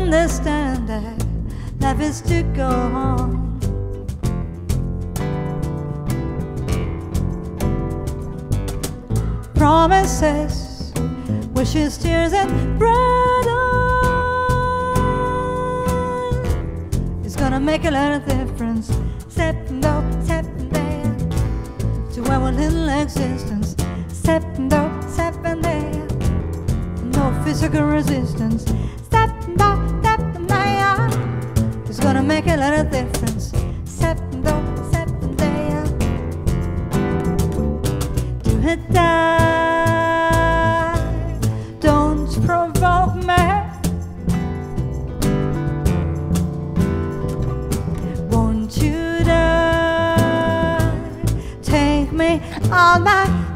understand that life is to go on. Promises, wishes, tears, and bread it's gonna make a lot of difference. September, to our little existence. September, no physical resistance. September, it's gonna make a lot of difference. September, to a die, don't provoke me. Won't you die? Take me on my